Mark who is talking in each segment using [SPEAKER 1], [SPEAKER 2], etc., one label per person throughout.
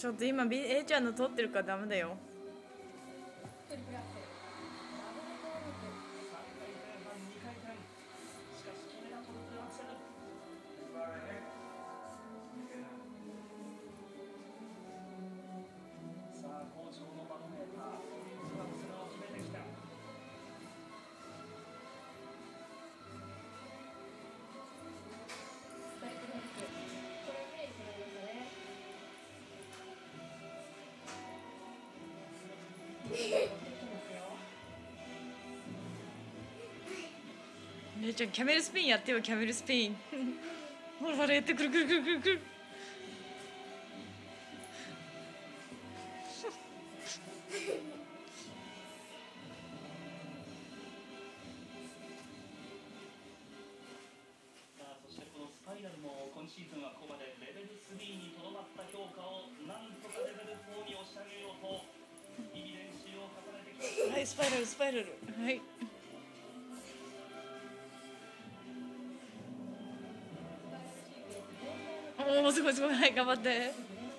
[SPEAKER 1] ちょっと今 A ちゃんの撮ってるからダメだよ。姉ちゃんキャメルスピンやってよ。キャメルスピンほらほらやって、くるくるくるくるくる。
[SPEAKER 2] そしてこのスパイラルも今シーズンはここまでレベル3にとどまった評価をなんとかレベル4に押し上げようと日々練習を重ねてきました。
[SPEAKER 1] はい、スパイラルスパイラル。はい、おおすごいすごい。はい、頑張って。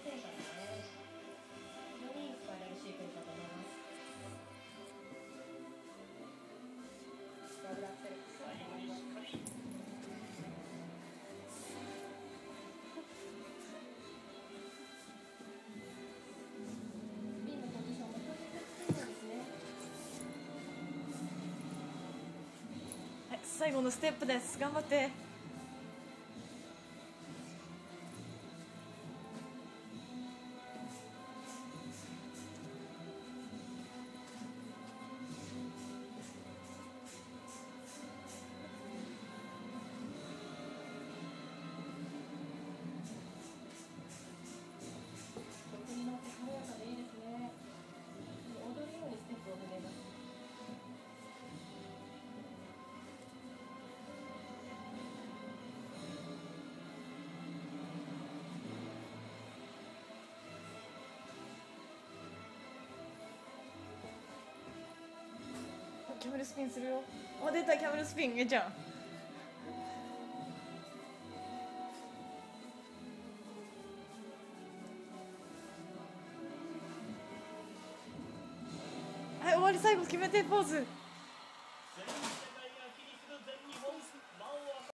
[SPEAKER 1] はい、最後のステップです。頑張って。キャメルスピンするよ。あ、出たキャメルスピン。えちゃん。はい、終わり。最後決めてポーズ。